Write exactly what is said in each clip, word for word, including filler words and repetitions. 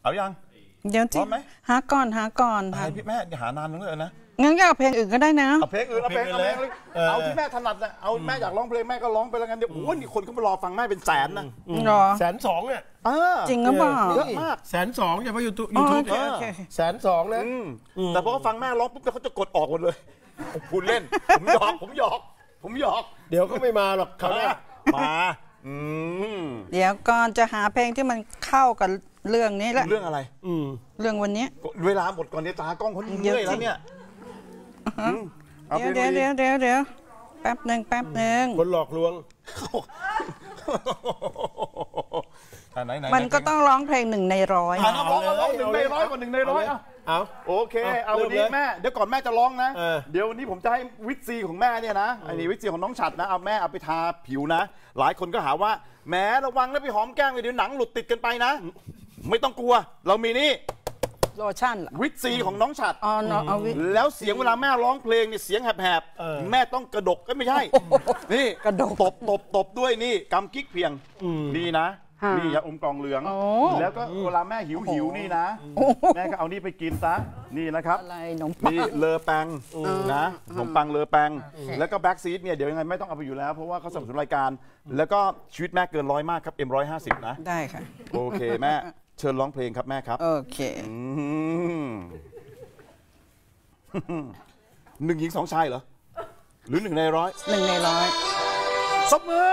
เอายังเดี๋ยวที่หาก่อนหาก่อนหาพี่แม่หานานนึงเลยนะงั้นก็เอาเพลงอื่นก็ได้นะเอาเพลงอื่นเอาเพลงเอาเพลงเอาที่แม่ถนัดนะเอาแม่อยากร้องเพลงแม่ก็ร้องไปแล้วกันเดี๋ยวโอ้ยนี่คนเขามารอฟังแม่เป็นแสนนะแสนสองเนี่ยจริงหรือเปล่าเยอะมากแสนสองอย่าไปยูทูบยูทูบแสนสองนะแต่พอเขาฟังแม่ร้องปุ๊บเขาจะกดออกหมดเลยพูดเล่นผมหยอกผมหยอกผมหยอกเดี๋ยวก็ไม่มาหรอกเขาเนี่ยมาเดี๋ยวก่อนจะหาเพลงที่มันเข้ากับเรื่องนี้แหละเรื่องอะไรเรื่องวันนี้เวลาหมดก่อนเนี่ยตากล้องเขาเมื่อยแล้วเนี่ยเดี๋ยวเดี๋ยวเดี๋ยวเดี๋ยวเดี๋ยวแป๊บหนึ่งแป๊บหนึ่งคนหลอกลวงมันก็ต้องร้องเพลงหนึ่งในร้อยร้องร้องหนึ่งในร้อยกว่าหนึ่งในร้อยเอาโอเคเอาวันนี้แม่เดี๋ยวก่อนแม่จะร้องนะเดี๋ยววันนี้ผมจะให้วิตซีของแม่เนี่ยนะอันนี้วิตซีของน้องฉัดนะเอาแม่เอาไปทาผิวนะหลายคนก็หาว่าแม้ระวังแล้วไปหอมแก้มเดี๋ยวหนังหลุดติดกันไปนะไม่ต้องกลัวเรามีนี่โลชั่นวิตซีของน้องฉัดอ๋อเอาวิแล้วเสียงเวลาแม่ร้องเพลงเนี่ยเสียงแหบๆแม่ต้องกระดกก็ไม่ใช่นี่กระดกตบตบตบด้วยนี่กำกิ๊กเพียงนี่นะนี่ยาอมกล่องเหลืองแล้วก็เวลาแม่หิวหิวนี่นะแม่ก็เอานี่ไปกินซะนี่นะครับนี่เลอแปงนะขนมปังเลอแปงแล้วก็แบ็กซีดเนี่ยเดี๋ยวยังไงไม่ต้องเอาไปอยู่แล้วเพราะว่าเขาสนับสนุนรายการแล้วก็ชีวิตแม่เกินร้อยมากครับเอ็มร้อยห้าสิบนะได้ค่ะโอเคแม่เชิญร้องเพลงครับแม่ครับโอเคหนึ่งหญิงสองชายเหรอหรือหนึ่งในร้อยหนึ่งในร้อยสมมือ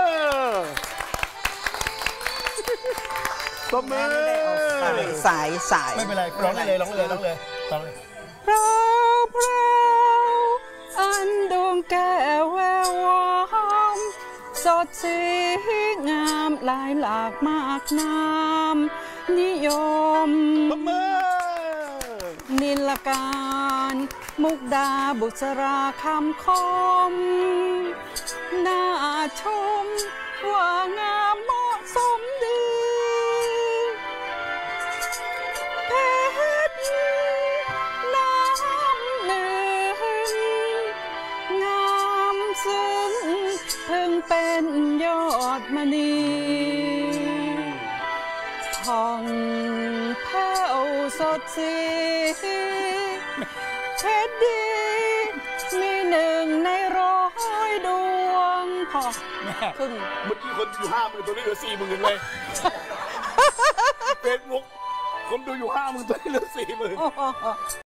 สมมือสายสายไม่เป็นไรร้องเลยร้องเลยร้องเลยร้องเลยพราวพราวอันดวงแก้วแวววามสดสีงามลายหลากมากน้ำนิยมนิลการมุกดาบุษราคำคมน่าชมว่างามเหมาะสมดีเพชรน้ำหนึ่งงามซึ้งเพิ่งเป็นยอดมณีผ่องแผ้วสดสีเพชรดีมีหนึ่งในร้อยดวงพอขึ้นเมื่อกี้คนอยู่ห้าหมื่นตัวนี้เหลือสี่หมื่นเลยเฟซบุ๊กคนดูอยู่ห้าหมื่นตัวนี้เหลือสี่หมื่น